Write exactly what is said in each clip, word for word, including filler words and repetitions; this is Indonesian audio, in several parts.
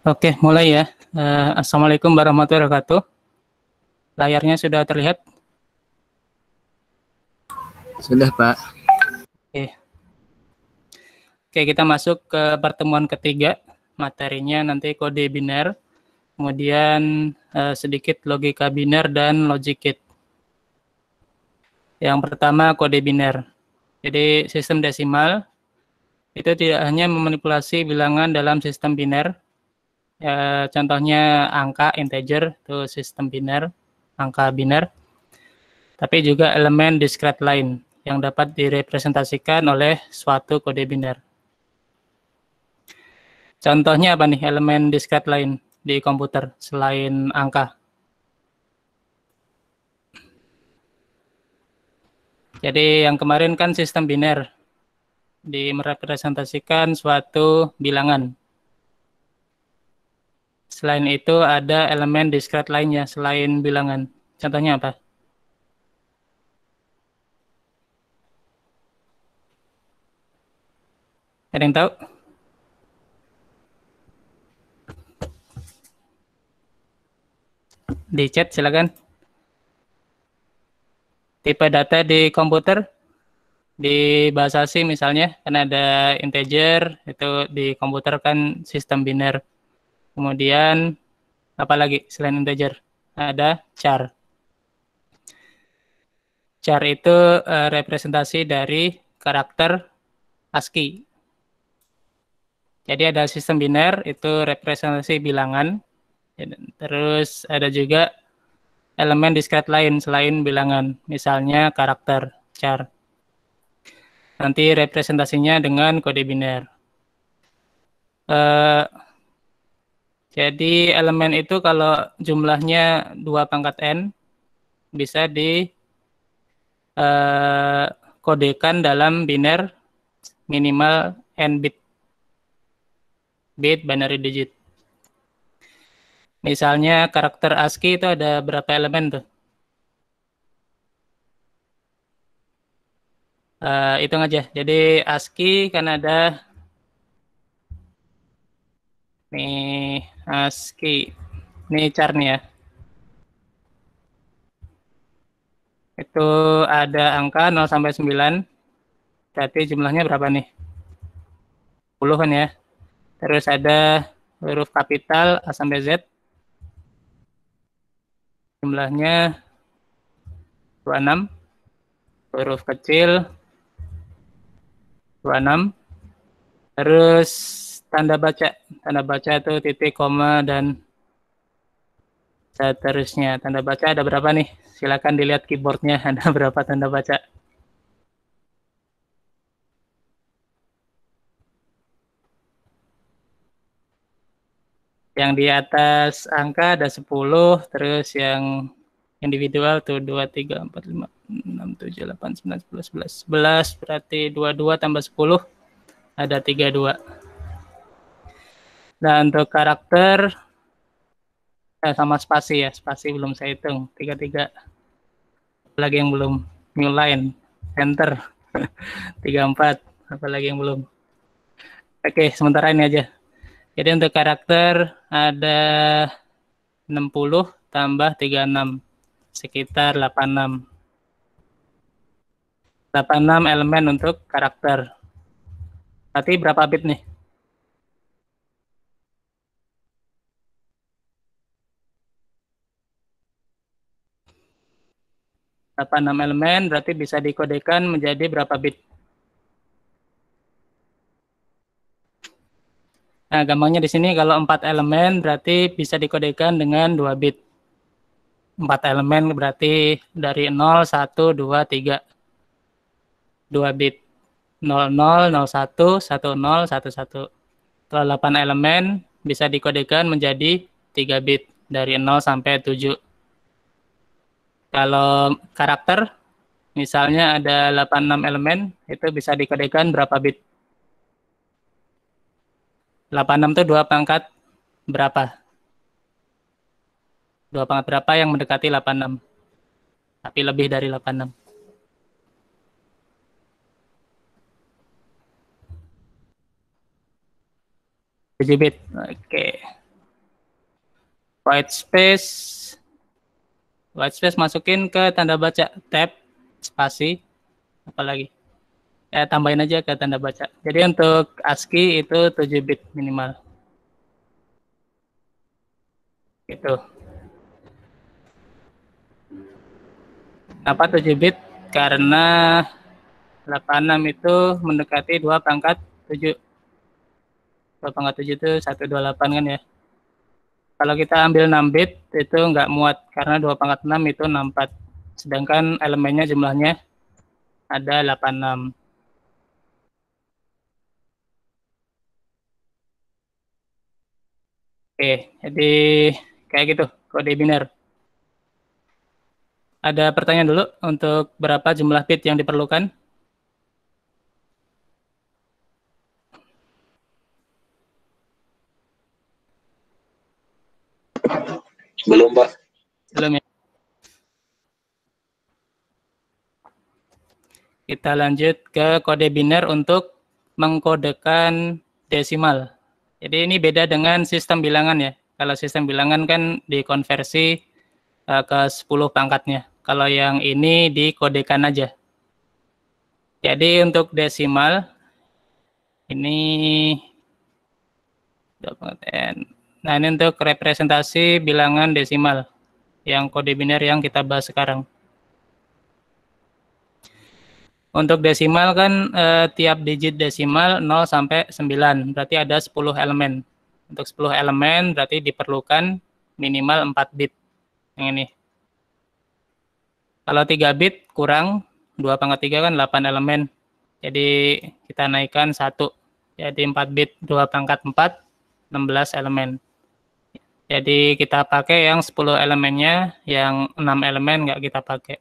Oke, mulai ya. Uh, Assalamualaikum warahmatullahi wabarakatuh. Layarnya sudah terlihat? Sudah, Pak. Oke. Oke, kita masuk ke pertemuan ketiga. Materinya nanti kode biner, kemudian uh, sedikit logika biner dan logic gate. Yang pertama kode biner. Jadi sistem desimal itu tidak hanya memanipulasi bilangan dalam sistem biner. Ya, contohnya angka integer itu sistem biner, angka biner. Tapi juga elemen discrete lain yang dapat direpresentasikan oleh suatu kode biner. Contohnya apa nih elemen discrete lain di komputer selain angka? Jadi yang kemarin kan sistem biner, di merepresentasikan suatu bilangan. Selain itu ada elemen discrete lainnya selain bilangan. Contohnya apa? Ada yang tahu? Di chat silakan. Tipe data di komputer, di bahasa C misalnya, kan ada integer, itu di komputer kan sistem biner. Kemudian, apa lagi selain integer? Ada char. Char itu uh, representasi dari karakter ASCII. Jadi ada sistem biner, itu representasi bilangan. Terus ada juga elemen discrete lain selain bilangan, misalnya karakter char. Nanti representasinya dengan kode biner. Uh, jadi elemen itu kalau jumlahnya dua pangkat n, bisa di uh, kodekan dalam biner minimal n bit. Bit binary digit. Misalnya karakter ASCII itu ada berapa elemen tuh? Uh, hitung aja. Jadi ASCII kan ada nih ASCII. Ini char nih ya. Itu ada angka nol sampai sembilan. Berarti jumlahnya berapa nih? sepuluh kan ya. Terus ada huruf kapital A sampai Z. Jumlahnya dua puluh enam. Huruf kecil dua puluh enam. Terus tanda baca. Tanda baca itu titik, koma, dan seterusnya. Tanda baca ada berapa nih? Silakan dilihat keyboardnya ada berapa tanda baca. Yang di atas angka ada sepuluh, terus yang individual tuh dua, tiga, empat, lima, enam, tujuh, delapan, sembilan, sepuluh, sebelas. sebelas berarti dua puluh dua tambah sepuluh ada tiga puluh dua. Nah, untuk karakter eh, sama spasi ya, spasi belum saya hitung, tiga puluh tiga. Apalagi yang belum, new line, enter, tiga puluh empat, apalagi yang belum. Oke, sementara ini aja. Jadi untuk karakter ada enam puluh tambah tiga puluh enam, sekitar delapan puluh enam. delapan puluh enam elemen untuk karakter. Berarti berapa bit nih? delapan puluh enam elemen berarti bisa dikodekan menjadi berapa bit? Nah, gampangnya di sini kalau empat elemen berarti bisa dikodekan dengan dua bit. empat elemen berarti dari nol, satu, dua, tiga. dua bit. nol, nol, nol, satu, satu, nol, satu, satu. Kalau delapan elemen bisa dikodekan menjadi tiga bit dari nol sampai tujuh. Kalau karakter misalnya ada delapan puluh enam elemen, itu bisa dikodekan berapa bit? delapan puluh enam itu dua pangkat berapa? Dua pangkat berapa yang mendekati delapan puluh enam? Tapi lebih dari delapan puluh enam. tujuh bit. Oke. white space, white space masukin ke tanda baca, tab, spasi, apalagi. Ya, tambahin aja ke tanda baca. Jadi untuk ASCII itu tujuh bit minimal. Gitu. Kenapa tujuh bit? Karena delapan puluh enam itu mendekati dua pangkat tujuh. dua pangkat tujuh itu seratus dua puluh delapan kan ya. Kalau kita ambil enam bit itu nggak muat karena dua pangkat enam itu enam puluh empat. Sedangkan elemennya jumlahnya ada delapan puluh enam. Oke, jadi kayak gitu kode biner. Ada pertanyaan dulu untuk berapa jumlah bit yang diperlukan? Belum, Pak. Belum ya? Kita lanjut ke kode biner untuk mengkodekan desimal. Jadi ini beda dengan sistem bilangan ya. Kalau sistem bilangan kan dikonversi uh, ke sepuluh pangkatnya. Kalau yang ini dikodekan aja. Jadi untuk desimal ini nah ini untuk representasi bilangan desimal yang kode biner yang kita bahas sekarang. Untuk desimal kan eh, tiap digit desimal nol sampai sembilan, berarti ada sepuluh elemen. Untuk sepuluh elemen berarti diperlukan minimal empat bit. Yang ini. Kalau tiga bit kurang, dua pangkat tiga kan delapan elemen. Jadi kita naikkan satu. Jadi empat bit, dua pangkat empat, enam belas elemen. Jadi kita pakai yang sepuluh elemennya, yang enam elemen nggak kita pakai.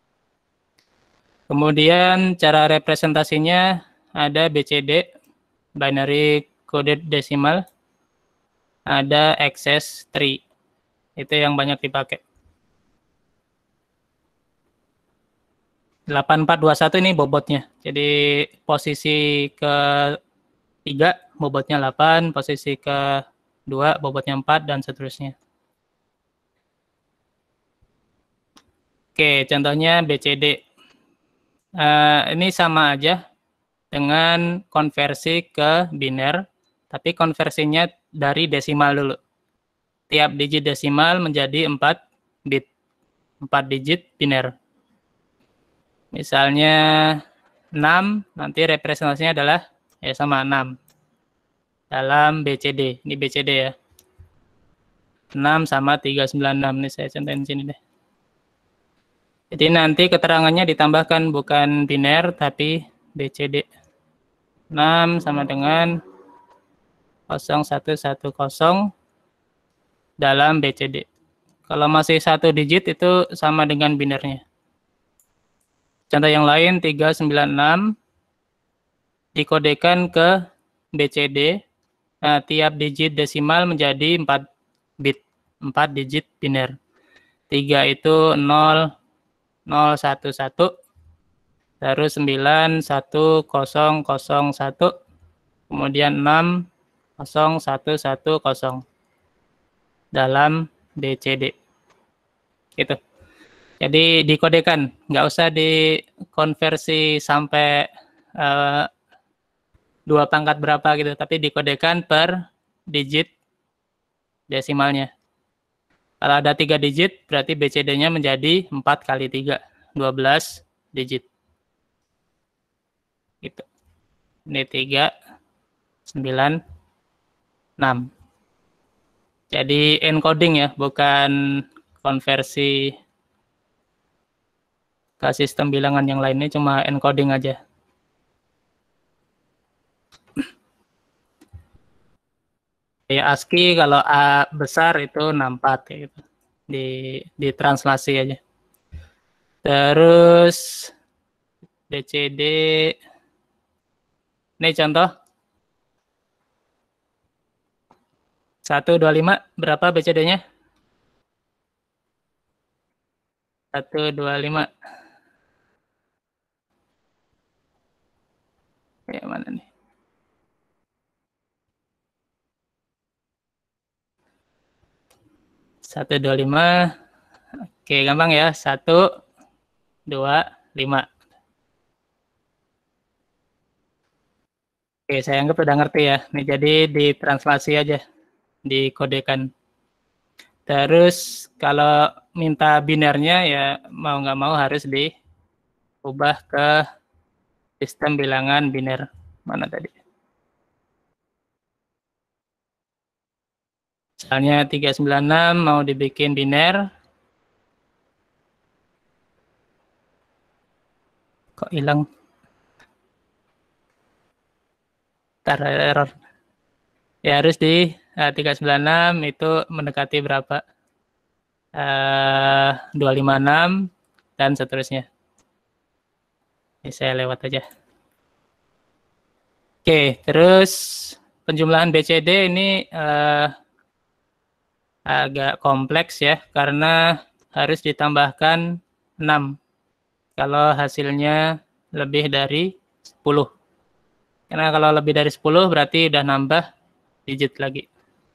Kemudian cara representasinya ada B C D, binary coded decimal, ada access tree. Itu yang banyak dipakai. delapan empat dua satu ini bobotnya. Jadi posisi ke tiga bobotnya delapan, posisi ke dua bobotnya empat, dan seterusnya. Oke, contohnya B C D. Uh, ini sama aja dengan konversi ke biner, tapi konversinya dari desimal dulu. Tiap digit desimal menjadi empat bit, empat digit biner. Misalnya enam, nanti representasinya adalah ya sama enam. Dalam B C D, ini B C D ya. enam sama tiga ratus sembilan puluh enam, ini saya contohin sini deh. Jadi nanti keterangannya ditambahkan bukan biner, tapi B C D. enam sama dengan nol satu satu nol dalam B C D. Kalau masih satu digit itu sama dengan binernya. Contoh yang lain, tiga ratus sembilan puluh enam dikodekan ke B C D. Nah, tiap digit desimal menjadi empat bit, empat digit biner. tiga itu nol, nol, satu, satu, terus sembilan, satu, nol, nol, satu, kemudian enam, nol, satu, satu, nol dalam B C D. Gitu. Jadi dikodekan, nggak usah dikonversi sampai uh, dua pangkat berapa gitu, tapi dikodekan per digit desimalnya. Kalau ada tiga digit, berarti B C D-nya menjadi empat kali tiga, dua belas digit. Gitu. Ini tiga, sembilan, enam. Jadi encoding ya, bukan konversi ke sistem bilangan yang lainnya, cuma encoding aja. Ya ASCII kalau A besar itu enam puluh empat gitu. Di di translasi aja. Terus D C D ini contoh seratus dua puluh lima berapa B C D-nya? seratus dua puluh lima. Kayak mana nih? satu, dua, lima. Oke, gampang ya. satu, dua, lima. Oke, saya anggap udah ngerti ya. Ini jadi ditranslasi aja, dikodekan. Terus kalau minta binernya ya mau nggak mau harus diubah ke sistem bilangan biner. Mana tadi? Misalnya tiga sembilan enam mau dibikin biner. Kok hilang? Ntar error. Ya harus di uh, tiga sembilan enam itu mendekati berapa? Uh, dua lima enam dan seterusnya. Ini saya lewat aja. Oke, terus penjumlahan B C D ini uh, agak kompleks ya, karena harus ditambahkan enam kalau hasilnya lebih dari sepuluh. Karena kalau lebih dari sepuluh berarti udah nambah digit lagi.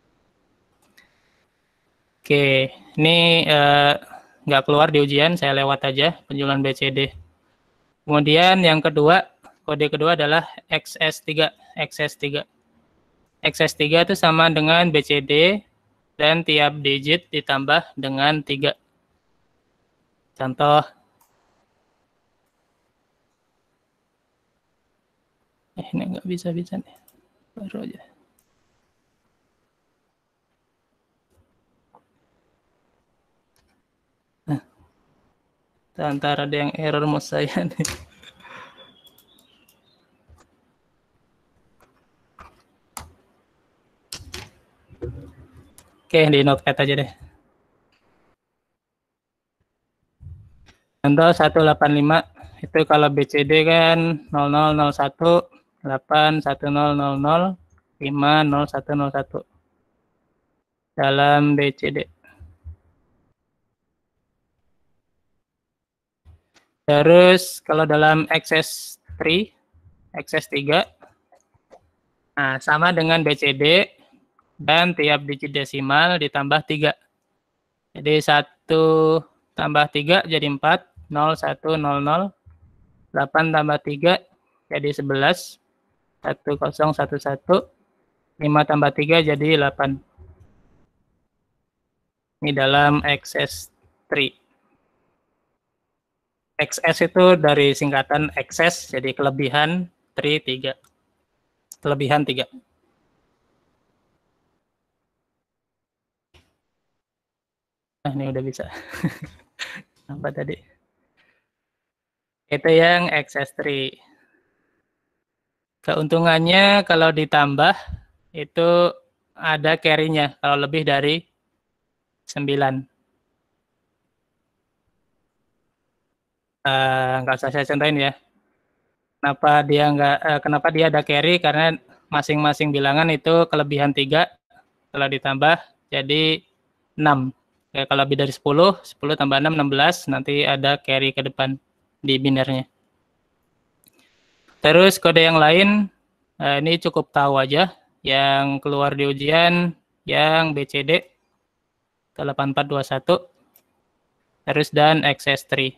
Oke, ini eh, nggak keluar di ujian, saya lewat aja penjumlahan B C D. Kemudian yang kedua, kode kedua adalah X S tiga. X S tiga. X S tiga itu sama dengan B C D dan tiap digit ditambah dengan tiga. Contoh, eh, ini nggak bisa-bisa nih, baru aja. Nah, antara ada yang error mau saya nih. Oke, di notepad aja deh. Contoh seratus delapan puluh lima, itu kalau B C D kan nol nol nol satu, delapan satu nol nol nol, lima nol satu nol satu. Dalam B C D. Terus kalau dalam X S tiga, X S tiga, nah sama dengan B C D, dan tiap digit desimal ditambah tiga. Jadi satu tambah tiga jadi empat, nol satu nol nol, delapan tambah tiga jadi sebelas, satu nol satu satu, lima tambah tiga jadi delapan. Ini dalam X S tiga. X S itu dari singkatan excess, jadi kelebihan, tiga, tiga. Kelebihan tiga. Nah, ini udah bisa. Apa tadi? Itu yang X S tiga. Keuntungannya kalau ditambah, itu ada carry-nya, kalau lebih dari sembilan. Uh, nggak usah saya contohin ya. Kenapa dia nggak? Uh, kenapa dia ada carry? Karena masing-masing bilangan itu kelebihan tiga, kalau ditambah jadi enam. Ya, kalau lebih dari sepuluh, sepuluh tambah enam, enam belas, nanti ada carry ke depan di binernya. Terus kode yang lain, uh, ini cukup tahu aja. Yang keluar di ujian, yang B C D, delapan empat dua satu, terus dan X S tiga.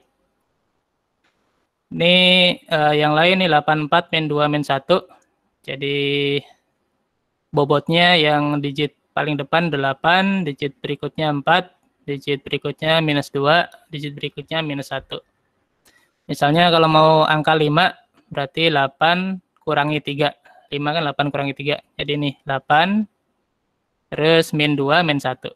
Ini uh, yang lain nih delapan empat min dua min satu. Jadi bobotnya yang digit paling depan delapan, digit berikutnya empat, digit berikutnya minus dua, digit berikutnya minus satu. Misalnya kalau mau angka lima, berarti delapan kurangi tiga. lima kan delapan kurangi tiga. Jadi ini delapan, terus min dua, min satu.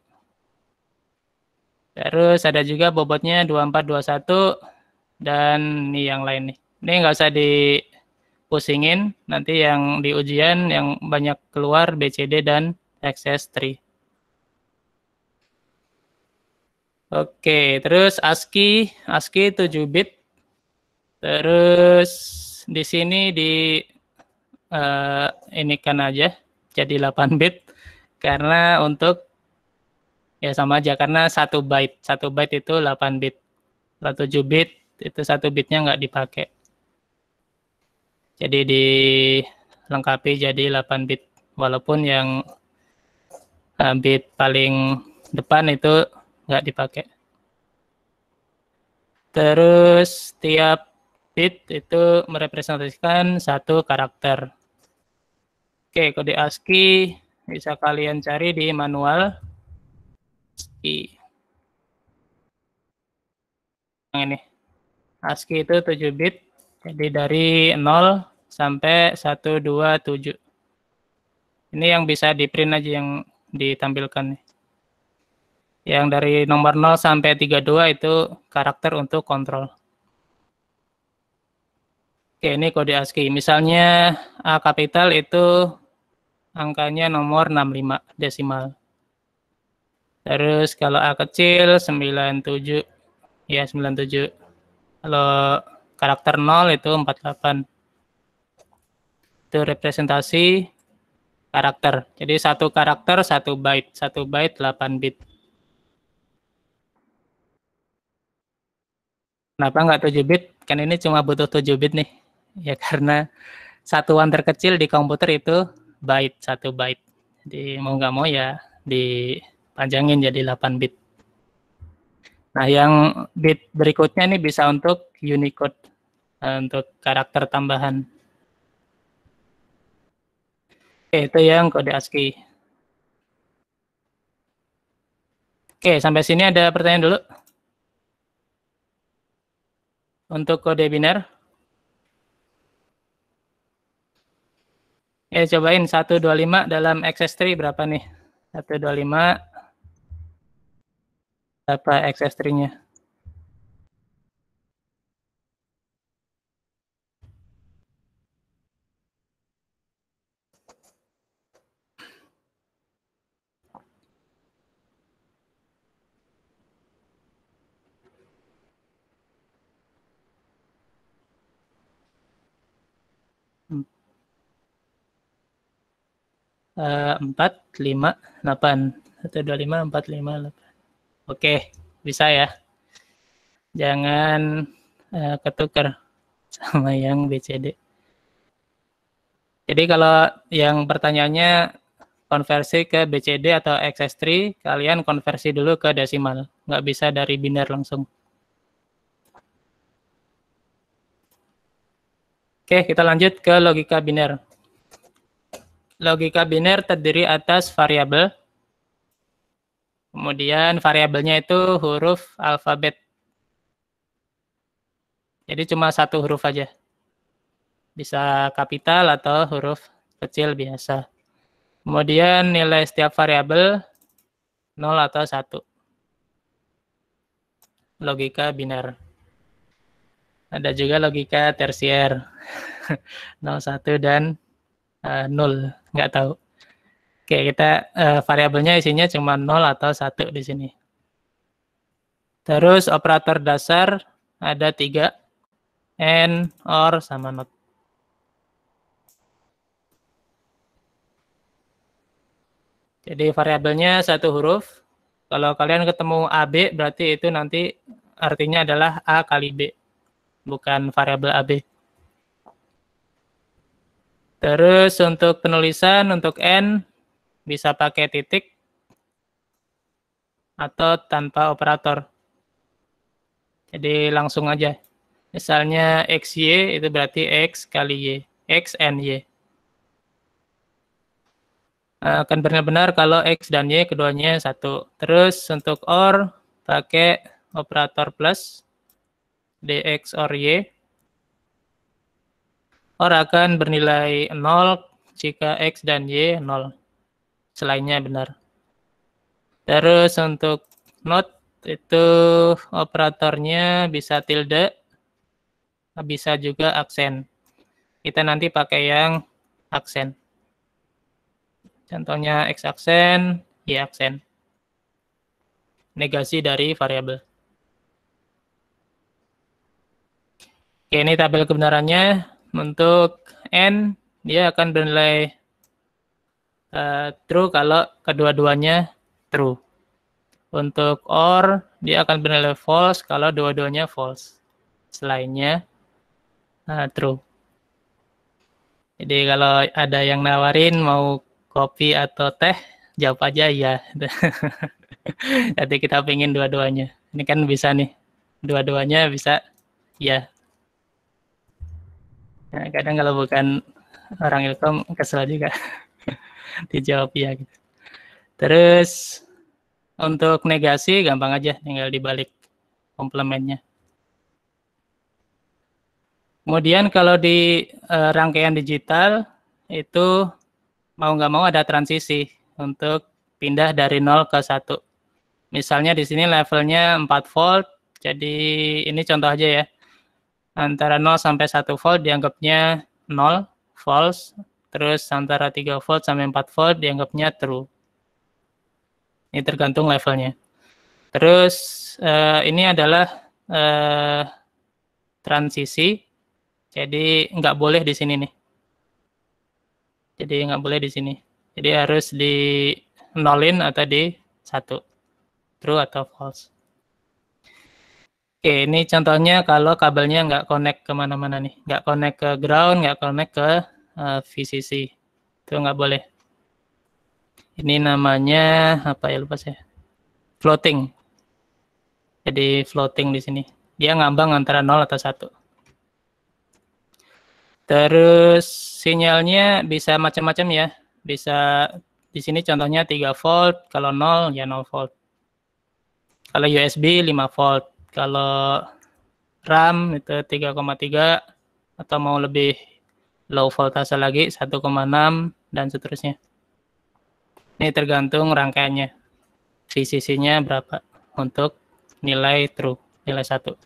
Terus ada juga bobotnya dua empat dua satu, dan ini yang lain nih. Ini nggak usah dipusingin, nanti yang di ujian yang banyak keluar B C D dan X S tiga. Oke, terus ASCII, ASCII tujuh bit. Terus di sini di uh, ini kan aja jadi delapan bit, karena untuk ya sama aja, karena satu byte, satu byte itu delapan bit. Kalau tujuh bit itu satu bitnya nggak dipakai. Jadi dilengkapi jadi delapan bit, walaupun yang uh, bit paling depan itu nggak dipakai. Terus tiap bit itu merepresentasikan satu karakter. Oke, kode ASCII bisa kalian cari di manual ASCII. Yang ini. ASCII itu tujuh bit, jadi dari nol sampai satu, dua, tujuh. Ini yang bisa di print aja yang ditampilkan. Yang dari nomor nol sampai tiga puluh dua itu karakter untuk kontrol. Oke, ini kode ASCII. Misalnya A kapital itu angkanya nomor enam puluh lima desimal. Terus kalau A kecil sembilan puluh tujuh, ya sembilan puluh tujuh. Kalau karakter nol itu empat puluh delapan. Itu representasi karakter. Jadi satu karakter satu byte, satu byte delapan bit. Kenapa nggak tujuh bit? Kan ini cuma butuh tujuh bit nih. Ya karena satuan terkecil di komputer itu byte, satu byte. Jadi mau nggak mau ya dipanjangin jadi delapan bit. Nah, yang bit berikutnya ini bisa untuk Unicode, untuk karakter tambahan. Oke, itu yang kode ASCII. Oke, sampai sini ada pertanyaan dulu. Untuk kode biner. Ya, cobain seratus dua puluh lima dalam access tree berapa nih? seratus dua puluh lima berapa access tree-nya? empat, lima, delapan. seratus dua puluh lima, empat, lima, delapan. Oke, bisa ya. Jangan uh, ketukar sama yang B C D. Jadi kalau yang pertanyaannya konversi ke B C D atau access tree, kalian konversi dulu ke desimal. Nggak bisa dari biner langsung. Oke, kita lanjut ke logika biner. Logika biner terdiri atas variabel. Kemudian variabelnya itu huruf alfabet. Jadi cuma satu huruf aja. Bisa kapital atau huruf kecil biasa. Kemudian nilai setiap variabel nol atau satu. Logika biner. Ada juga logika tersier. nol, satu, dan uh, nol. Nggak tahu. Oke, kita uh, variabelnya isinya cuma nol atau satu di sini. Terus operator dasar ada tiga. And, or, sama not. Jadi variabelnya satu huruf. Kalau kalian ketemu A B, berarti itu nanti artinya adalah A kali B. Bukan variabel A B. Terus untuk penulisan, untuk N, bisa pakai titik atau tanpa operator. Jadi langsung aja. Misalnya X Y itu berarti X kali Y. X and Y. Akan benar-benar kalau X dan Y keduanya satu. Terus untuk OR pakai operator plus. Dx or Y. OR akan bernilai nol jika X dan Y nol. Selainnya benar. Terus untuk not itu operatornya bisa tilde, bisa juga aksen. Kita nanti pakai yang aksen. Contohnya X aksen, Y aksen. Negasi dari variabel. Oke, ini tabel kebenarannya. Untuk N, dia akan bernilai uh, true kalau kedua-duanya true. Untuk OR, dia akan bernilai false kalau dua-duanya false. Selainnya uh, true. Jadi kalau ada yang nawarin mau kopi atau teh, jawab aja ya. Jadi kita pengen dua-duanya. Ini kan bisa nih. Dua-duanya bisa ya. Nah, kadang kalau bukan orang ilkom kesel juga dijawab ya gitu. Terus untuk negasi gampang aja, tinggal dibalik komplemennya. Kemudian kalau di uh, rangkaian digital itu mau nggak mau ada transisi untuk pindah dari nol ke satu. Misalnya di sini levelnya empat volt, jadi ini contoh aja ya. Antara nol sampai satu volt dianggapnya nol, false. Terus antara tiga volt sampai empat volt dianggapnya true. Ini tergantung levelnya. Terus uh, ini adalah uh, transisi, jadi nggak boleh di sini nih. Jadi nggak boleh di sini. Jadi harus di nolin atau di satu. True atau false. Oke, ini contohnya kalau kabelnya nggak connect kemana-mana nih. Nggak connect ke ground, nggak connect ke uh, V C C. Itu nggak boleh. Ini namanya, apa ya lupa saya. Floating. Jadi floating di sini. Dia ngambang antara nol atau satu. Terus sinyalnya bisa macam-macam ya. Bisa di sini contohnya tiga volt, kalau nol ya nol volt. Kalau U S B lima volt, kalau RAM itu tiga koma tiga atau mau lebih low voltase lagi satu koma enam dan seterusnya. Ini tergantung rangkaiannya. V C C-nya berapa untuk nilai true, nilai satu.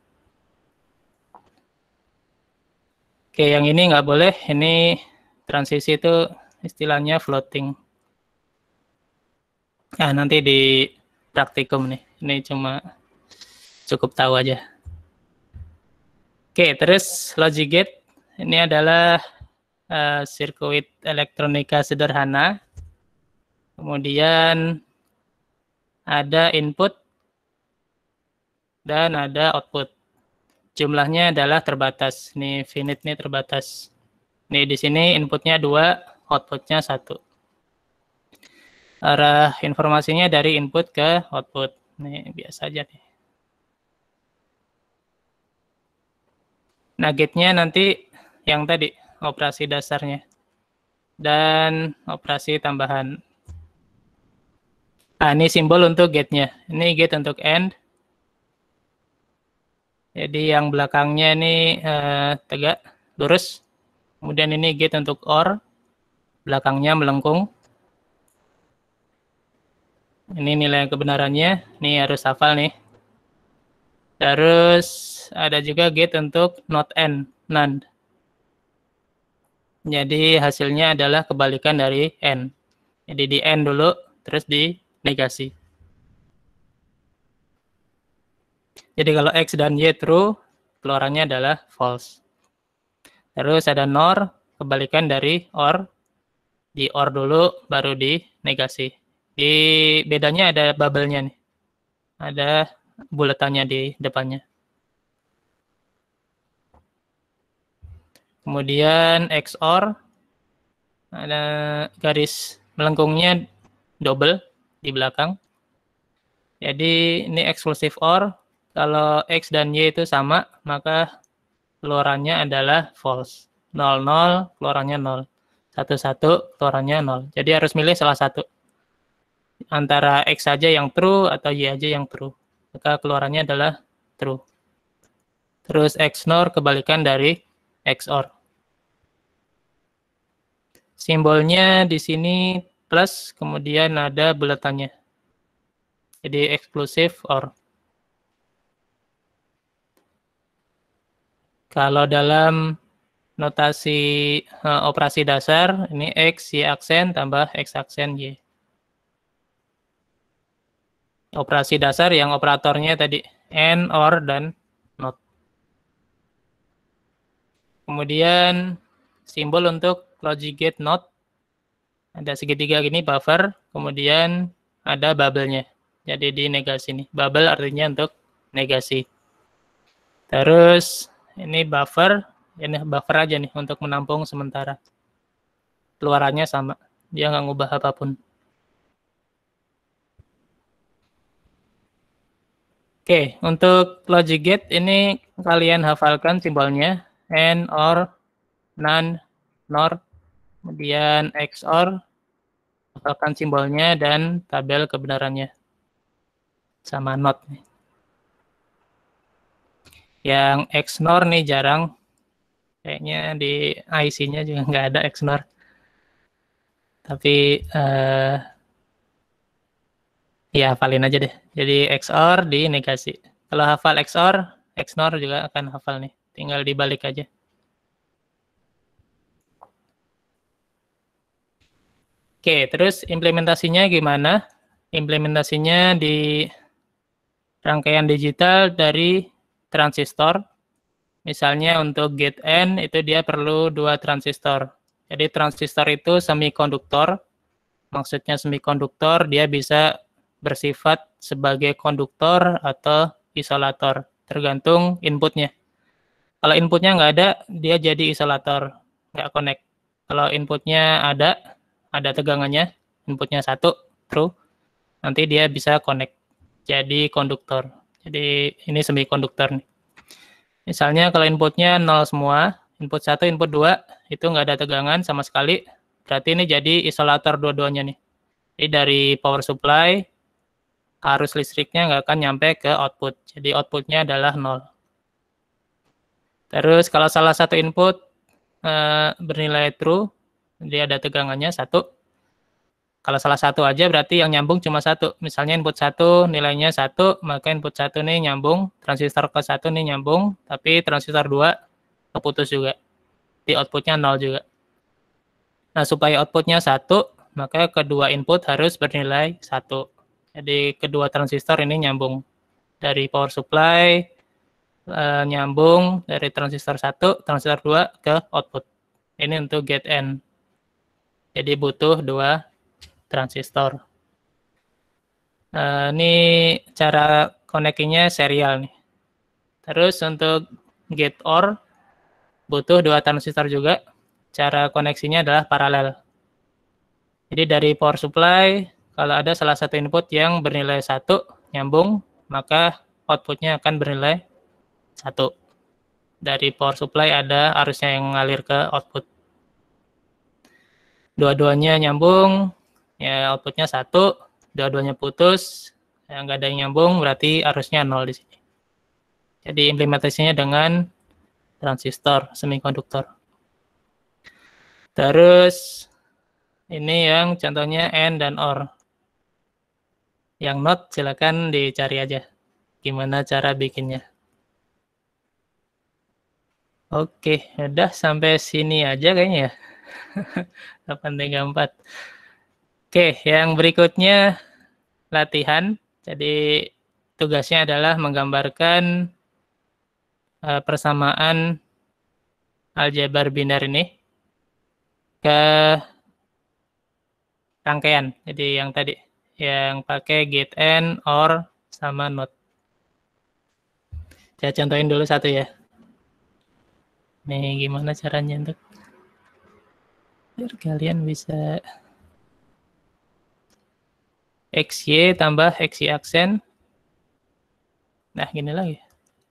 Oke, yang ini nggak boleh. Ini transisi itu istilahnya floating. Nah, nanti di praktikum nih. Ini cuma cukup tahu aja. Oke, terus logic gate. Ini adalah uh, sirkuit elektronika sederhana. Kemudian ada input dan ada output. Jumlahnya adalah terbatas. Ini finite nih terbatas. Nih di sini inputnya dua, outputnya satu. Arah informasinya dari input ke output. Nih biasa aja nih. Nah gate-nya nanti yang tadi operasi dasarnya dan operasi tambahan. Nah ini simbol untuk gate-nya. Ini gate untuk AND. Jadi yang belakangnya ini eh, tegak, lurus. Kemudian ini gate untuk OR, belakangnya melengkung. Ini nilai kebenarannya, ini harus hafal nih. Terus ada juga gate untuk not AND, NAND. Jadi hasilnya adalah kebalikan dari AND. Jadi di AND dulu, terus di negasi. Jadi kalau X dan Y true, keluarannya adalah false. Terus ada NOR, kebalikan dari OR. Di OR dulu, baru di negasi. Di bedanya ada bubble-nya nih. Ada buletannya di depannya. Kemudian X O R, ada garis melengkungnya double di belakang. Jadi ini eksklusif O R. Kalau X dan Y itu sama, maka keluarannya adalah false. nol, nol, keluarannya nol. satu, satu, keluarannya nol. Jadi harus milih salah satu. Antara X saja yang true atau Y aja yang true. Maka keluarannya adalah true. Terus X N O R kebalikan dari X O R. Simbolnya di sini plus, kemudian ada buletannya. Jadi eksklusif O R. Kalau dalam notasi uh, operasi dasar, ini X, Y aksen, tambah X aksen, Y. Operasi dasar yang operatornya tadi AND, OR, dan NOT. Kemudian simbol untuk logic gate NOT. Ada segitiga gini, buffer, kemudian ada bubble-nya. Jadi di negasi nih. Bubble artinya untuk negasi. Terus ini buffer, ini buffer aja nih untuk menampung sementara. Keluarannya sama, dia nggak ngubah apapun. Oke, untuk logic gate ini kalian hafalkan simbolnya and, or, non, nor, kemudian X O R, hafalkan simbolnya dan tabel kebenarannya. Sama not nih. Yang X N O R nih jarang. Kayaknya di I C-nya juga nggak ada X N O R. Tapi uh, ya hafalin aja deh. Jadi X O R di negasi. Kalau hafal X O R, X N O R juga akan hafal nih. Tinggal dibalik aja. Oke, terus implementasinya gimana? Implementasinya di rangkaian digital dari transistor. Misalnya untuk gate N itu dia perlu dua transistor. Jadi transistor itu semikonduktor. Maksudnya semikonduktor dia bisa bersifat sebagai konduktor atau isolator, tergantung inputnya. Kalau inputnya nggak ada, dia jadi isolator, nggak connect. Kalau inputnya ada, ada tegangannya, inputnya satu, true, nanti dia bisa connect, jadi konduktor. Jadi ini semikonduktor nih. Misalnya kalau inputnya nol semua, input satu, input dua, itu nggak ada tegangan sama sekali, berarti ini jadi isolator dua-duanya nih. Jadi dari power supply, arus listriknya nggak akan nyampe ke output. Jadi outputnya adalah nol. Terus kalau salah satu input eh, bernilai true, dia ada tegangannya satu. Kalau salah satu aja berarti yang nyambung cuma satu. Misalnya input satu nilainya satu, maka input satu nih nyambung, transistor ke satu nih nyambung, tapi transistor dua keputus juga. Di outputnya nol juga. Nah, supaya outputnya satu, maka kedua input harus bernilai satu. Jadi kedua transistor ini nyambung. Dari power supply, eh, nyambung dari transistor satu, transistor dua ke output. Ini untuk gate N. Jadi butuh dua transistor. Uh, ini cara connectingnya serial nih. Terus untuk gate O R butuh dua transistor juga. Cara koneksinya adalah paralel. Jadi dari power supply, kalau ada salah satu input yang bernilai satu, nyambung, maka outputnya akan bernilai satu. Dari power supply ada arusnya yang ngalir ke output. Dua-duanya nyambung, ya outputnya satu, dua-duanya putus, yang nggak ada yang nyambung, berarti arusnya nol di sini. Jadi implementasinya dengan transistor semikonduktor. Terus ini yang contohnya N dan O R. Yang not silakan dicari aja gimana cara bikinnya. Oke, udah sampai sini aja kayaknya ya. delapan tiga empat. Oke, yang berikutnya latihan. Jadi tugasnya adalah menggambarkan uh, persamaan aljabar biner ini ke rangkaian. Jadi yang tadi, yang pakai gate N, O R, sama not. Saya contohin dulu satu ya. Nih gimana caranya untuk biar kalian bisa X Y tambah X Y aksen. Nah, gini lagi.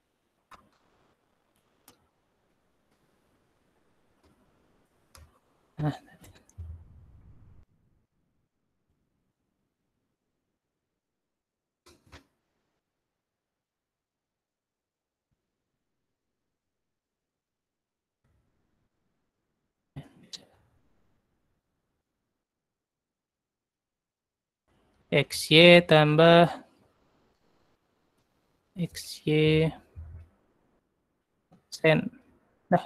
Nah, X Y tambah X Y sen. Nah,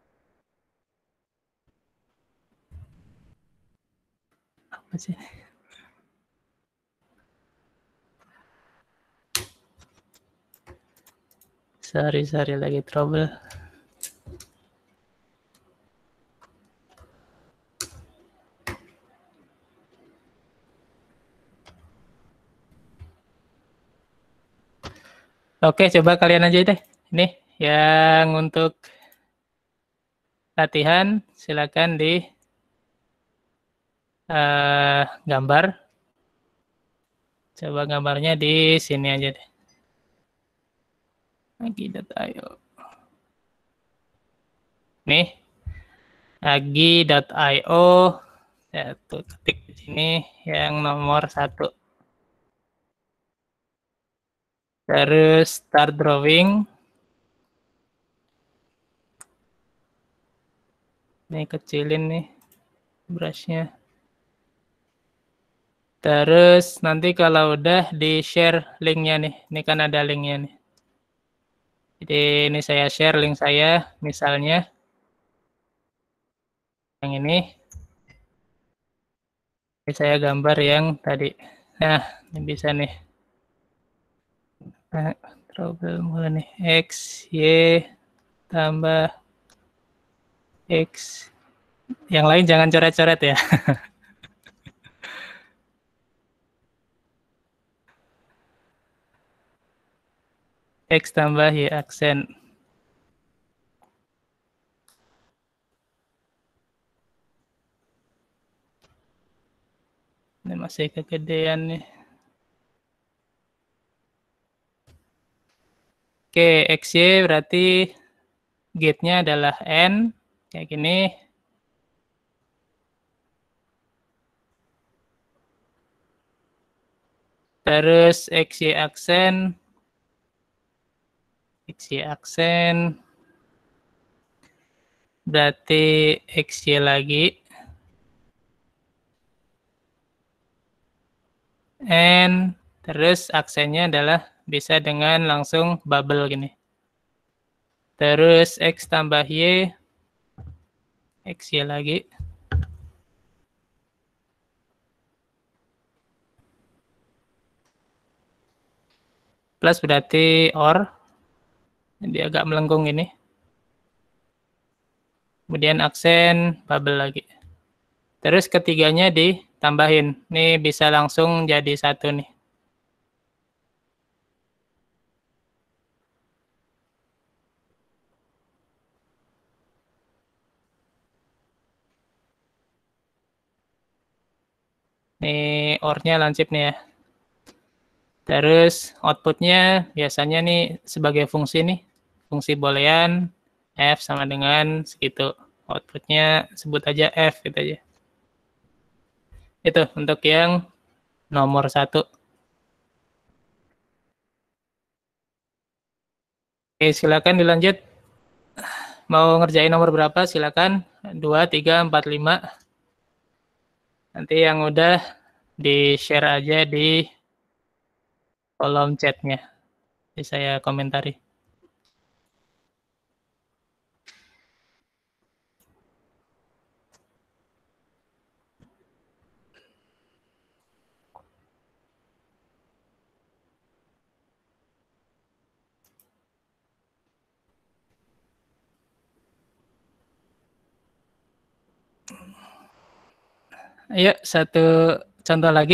apa sih? Sorry, sorry, lagi trouble. Oke, coba kalian aja deh. Ini yang untuk latihan, silakan di uh, gambar. Coba gambarnya di sini aja deh. agi.io. Nih, agi.io. Satu ketik di sini yang nomor satu. Terus start drawing. Nih kecilin nih brushnya. Terus nanti kalau udah di share linknya nih. Ini kan ada linknya nih. Jadi ini saya share link saya, misalnya yang ini. Ini saya gambar yang tadi. Nah, ini bisa nih. Nah, trouble mulai nih. X, Y, tambah X. Yang lain jangan coret-coret ya. X tambah Y aksen. Ini masih kegedean nih. Oke, X Y berarti gate-nya adalah N. Kayak gini. Terus X Y aksen. X Y aksen. Berarti X Y lagi. N. Terus aksennya adalah bisa dengan langsung bubble gini. Terus X tambah Y. X Y lagi. Plus berarti or. Jadi agak melengkung ini. Kemudian aksen bubble lagi. Terus ketiganya ditambahin. Ini bisa langsung jadi satu nih. Ini or-nya lancip nih ya. Terus output-nya biasanya nih sebagai fungsi nih. Fungsi boolean F sama dengan segitu. Output-nya sebut aja F gitu aja. Itu untuk yang nomor satu. Oke, silakan dilanjut. Mau ngerjain nomor berapa? Silakan. dua, tiga, empat, lima. Nanti yang udah di-share aja di kolom chatnya. Jadi saya komentari. Ayo, satu contoh lagi.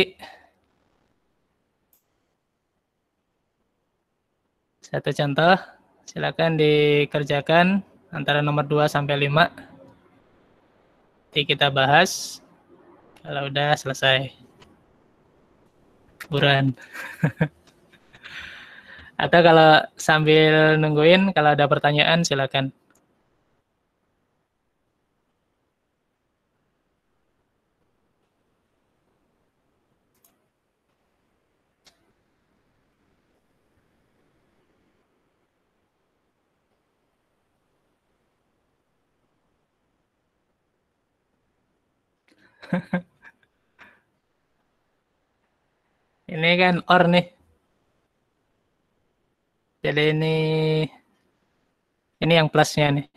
Satu contoh, silakan dikerjakan antara nomor dua sampai lima. Nanti kita bahas kalau udah selesai. Buruan. Atau kalau sambil nungguin, kalau ada pertanyaan silakan. Ini kan or nih. Jadi ini ini yang plusnya nih.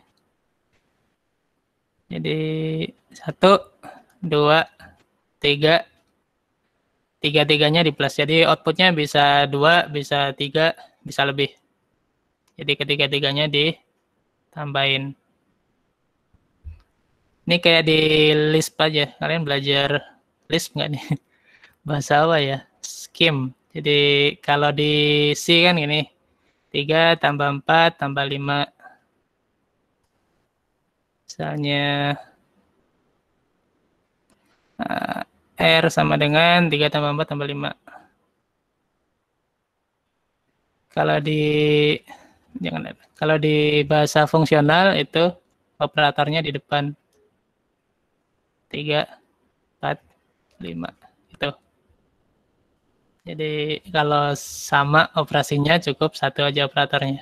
Jadi satu, dua, tiga, tiga-tiganya di plus. Jadi outputnya bisa dua, bisa tiga, bisa lebih. Jadi ketiga-tiganya ditambahin. Ini kayak di Lisp aja. Kalian belajar Lisp nggak nih? Bahasa apa ya? Scheme. Jadi kalau di C kan gini. tiga tambah empat tambah lima. Misalnya uh, R sama dengan tiga tambah empat tambah lima. Kalau di Jangan ada. Kalau di bahasa fungsional itu operatornya di depan. tiga, empat, lima. Itu. Jadi kalau sama operasinya cukup satu aja operatornya.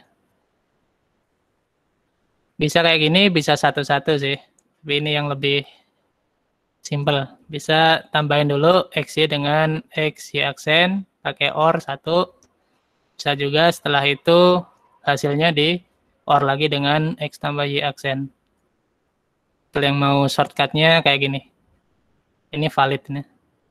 Bisa kayak gini, bisa satu-satu sih. Tapi ini yang lebih simple. Bisa tambahin dulu X Y dengan X Y aksen, pakai OR satu. Bisa juga setelah itu hasilnya di OR lagi dengan X tambah Y aksen. Kalau yang mau shortcutnya kayak gini. Ini valid nih.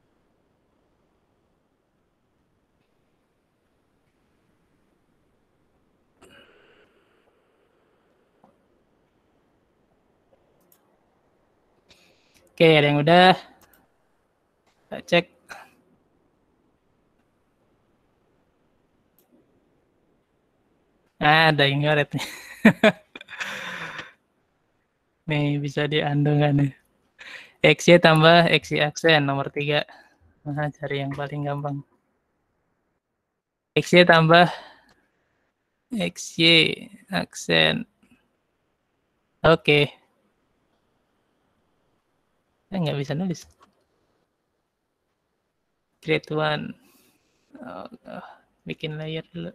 Oke, ada yang udah. Kita cek. Nah, ada yang nyoret nih. Nih, bisa di-undo nggak nih? X Y tambah X Y aksen, nomor tiga. Nah, cari yang paling gampang. X Y tambah X Y aksen. Oke. Eh, nggak bisa nulis. Create one. Oh, oh, bikin layer dulu.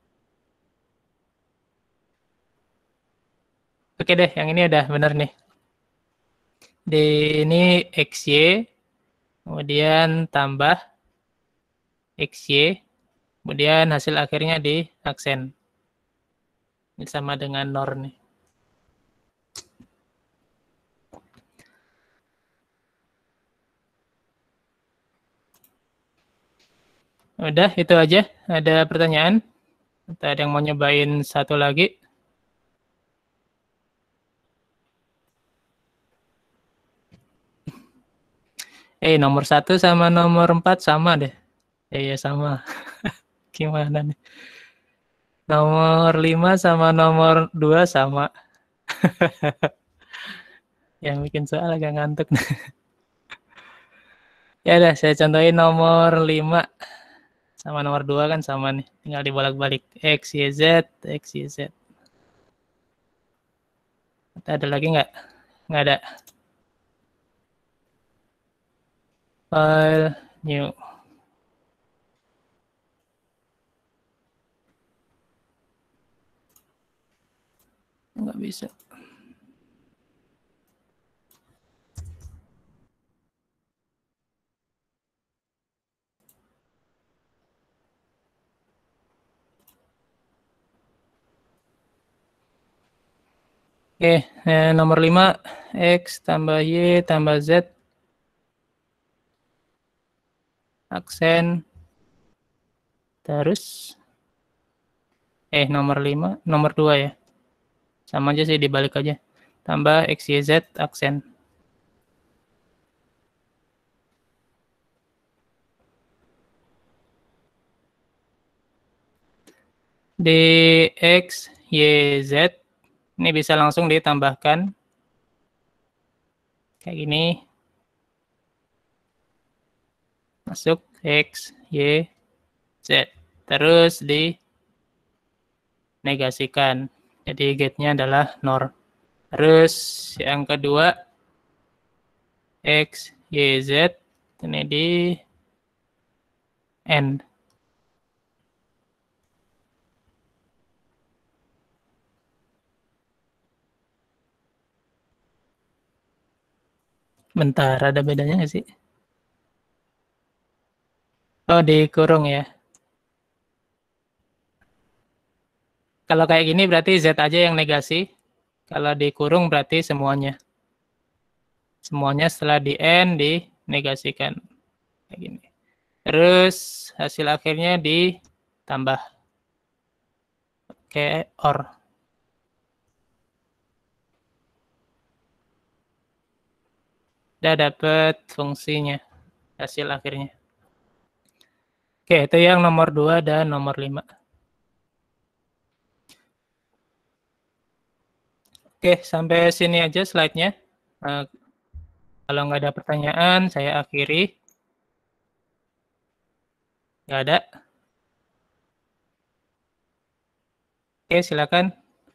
Oke deh, yang ini udah bener nih. Di ini X Y, kemudian tambah X Y, kemudian hasil akhirnya di aksen. Ini sama dengan nor nih. Udah, itu aja. Ada pertanyaan? Atau ada yang mau nyobain satu lagi? Eh, nomor satu sama nomor empat sama deh. Eh, ya sama. Gimana nih? Nomor lima sama nomor dua sama. Yang bikin soal agak ngantuk. Ya udah, saya contohin nomor lima sama nomor dua kan sama nih. Tinggal dibolak-balik. X, Y, Z, X, Y, Z. Ada lagi nggak? Nggak ada. File, new. Nggak bisa. Oke, eh, nomor lima, X tambah Y tambah Z. Aksen. Terus. Eh, nomor lima, nomor dua ya. Sama aja sih, dibalik aja. Tambah X, Y, Z, aksen. Di X, Y, Z, ini bisa langsung ditambahkan. Kayak gini. Masuk X, Y, Z. Terus di negasikan. Jadi gate-nya adalah nor. Terus yang kedua, X, Y, Z. Ini di end. Bentar, ada bedanya nggak sih? Oh, dikurung ya. Kalau kayak gini berarti Z aja yang negasi. Kalau dikurung berarti semuanya. Semuanya setelah di end dinegasikan. Kayak gini. Terus hasil akhirnya ditambah. Oke, OR. Udah dapet fungsinya. Hasil akhirnya. Oke, itu yang nomor dua dan nomor lima. Oke, sampai sini aja slide-nya. Nah, kalau nggak ada pertanyaan, saya akhiri. Nggak ada. Oke, silakan.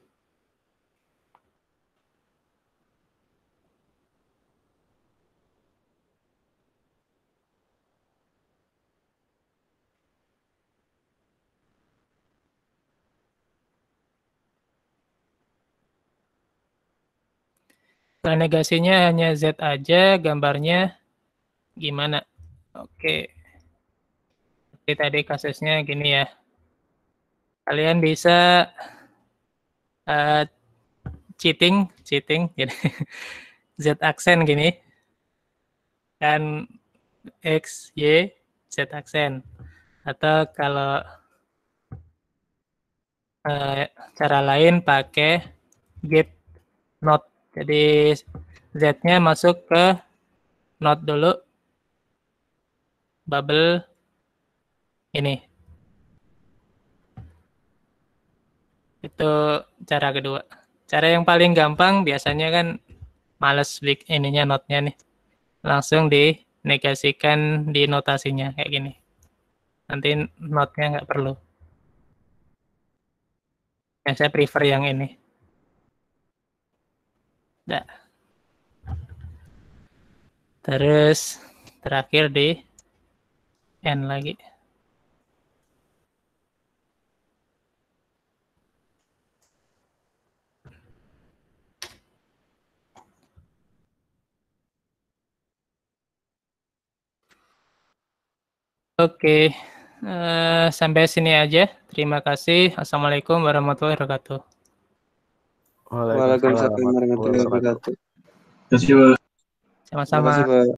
Nah, negasinya hanya Z aja, gambarnya gimana? Oke. Oke, tadi kasusnya gini ya. Kalian bisa uh, cheating, cheating, jadi Z aksen gini. Kan X, Y, Z aksen. Atau kalau uh, cara lain pakai get not. Jadi Z-nya masuk ke not dulu, bubble ini. Itu cara kedua. Cara yang paling gampang biasanya kan males big ininya notnya nih. Langsung dinegasikan di notasinya kayak gini. Nanti notnya nggak perlu. Ya, saya prefer yang ini. Nah. Terus terakhir di N lagi. Oke, uh, sampai sini aja. Terima kasih. Assalamualaikum warahmatullahi wabarakatuh. Waalaikumsalam warahmatullahi wabarakatuh. Terima kasih, Pak. Sama-sama.